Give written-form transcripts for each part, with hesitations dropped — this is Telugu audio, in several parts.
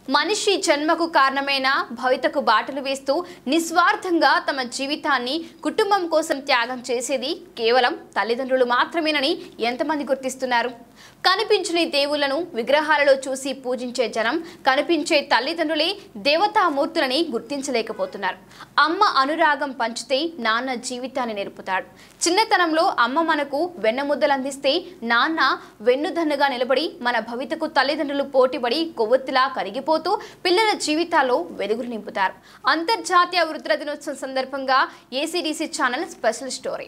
మనిషి జన్మకు కారణమైన భవితకు బాటలు వేస్తూ నిస్వార్థంగా తమ జీవితాన్ని కుటుంబం కోసం త్యాగం చేసేది కేవలం తల్లిదండ్రులు మాత్రమేనని ఎంతమంది గుర్తిస్తున్నారు? కనిపించని దేవుళ్లను విగ్రహాలలో చూసి పూజించే జనం కనిపించే తల్లిదండ్రులే దేవతామూర్తులని గుర్తించలేకపోతున్నారు. అమ్మ అనురాగం పంచితే నాన్న జీవితాన్ని నేర్పుతాడు. చిన్నతనంలో అమ్మ మనకు వెన్నముద్దలు అందిస్తే నాన్న వెన్నుదన్నుగా నిలబడి మన భవితకు తల్లిదండ్రులు పోటీపడి కొవ్వొత్తిలా కరిగిపోతూ పిల్లల జీవితాల్లో వెలుగులు నింపుతారు. అంతర్జాతీయ వృద్ధుల దినోత్సవం సందర్భంగా ఏసీడీసీ ఛానల్ స్పెషల్ స్టోరీ.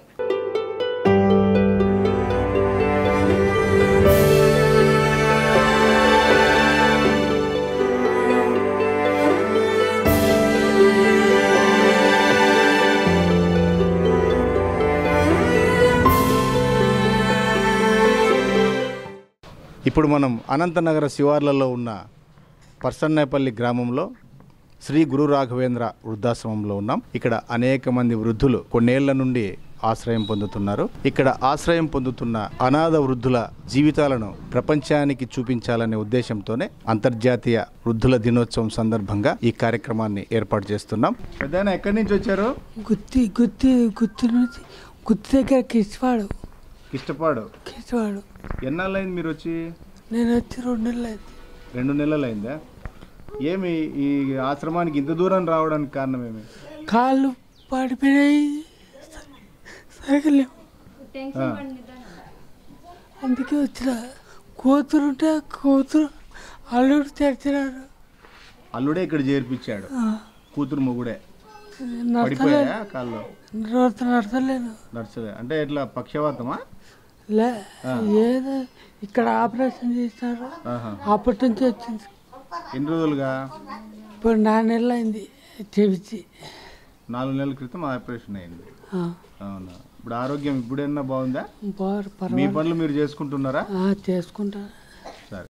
ఇప్పుడు మనం అనంతనగర శివార్లలో ఉన్న పర్సన్నేపల్లి గ్రామంలో శ్రీ గురు రాఘవేంద్ర వృద్ధాశ్రమంలో ఉన్నాం. ఇక్కడ అనేక మంది వృద్ధులు కొన్నేళ్ల నుండి ఆశ్రయం పొందుతున్నారు. ఇక్కడ ఆశ్రయం పొందుతున్న అనాథ వృద్ధుల జీవితాలను ప్రపంచానికి చూపించాలనే ఉద్దేశంతోనే అంతర్జాతీయ వృద్ధుల దినోత్సవం సందర్భంగా ఈ కార్యక్రమాన్ని ఏర్పాటు చేస్తున్నాం. పెద్దయినా ఎక్కడి నుంచి వచ్చారు? గుత్తి దగ్గర కిష్టపాడు. ఎన్నాళ్ళైంది మీరు వచ్చి? నేను వచ్చి 2 నెలలు అయింది. 2 నెలలు అయిందా? ఏమి ఈ ఆశ్రమానికి ఇంత దూరం రావడానికి కారణం ఏమి? కాళ్ళు పడిపోయాయి, సరిగలేవు, అందుకే వచ్చిన. కూతురుంటే కూతురు అల్లుడు తెచ్చినాడు. అల్లుడే ఇక్కడ చేర్పించాడు. కూతురు మొగుడే పడిపోయా కాళ్ళు? నడచలేను. నడుచలే అంటే ఎట్లా పక్షవాతమా? లే, ఏదో ఇక్కడ ఆపరేషన్ చేసినారు, అప్పటి నుంచి వచ్చింది. ఎన్ని రోజులుగా? ఇప్పుడు 4 నెలలు అయింది చేపించి. 4 నెలల క్రితం ఆపరేషన్ అయింది. అవునా? ఇప్పుడు ఆరోగ్యం ఇప్పుడైనా బాగుందా? మీ పనులు మీరు చేసుకుంటున్నారా? చేసుకుంటా.